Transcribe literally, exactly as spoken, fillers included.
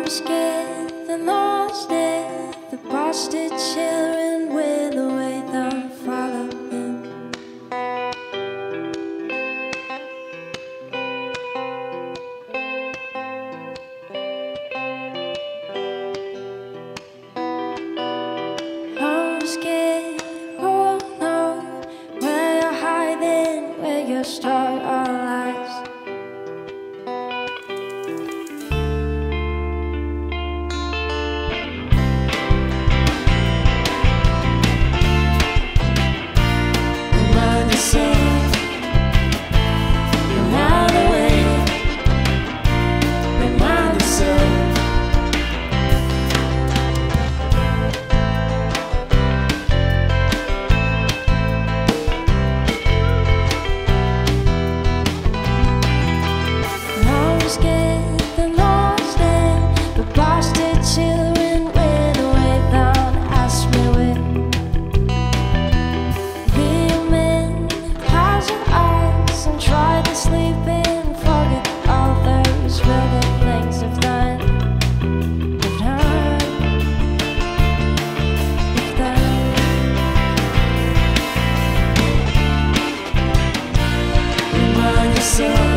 scared, the lost it, the bastard children with the way they follow him. I'm scared, oh no, where you're hiding, where you start our lives. Scared, the lost and the bastard children with the way down. Ask me where. Be a man, close your eyes and try to sleep and forget all those wicked things you've done. You've done. You've done. Remind yourself.